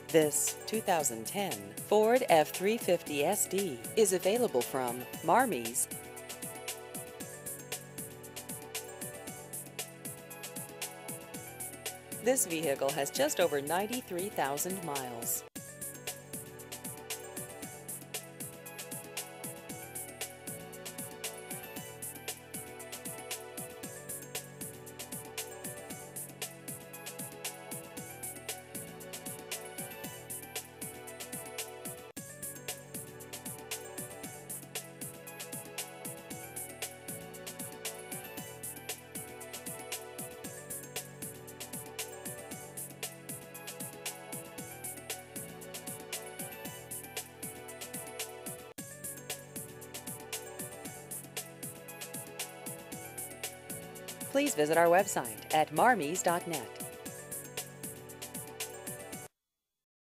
This 2010 Ford F-350 SD is available from Marmies. This vehicle has just over 93,000 miles. Please visit our website at marmies.net.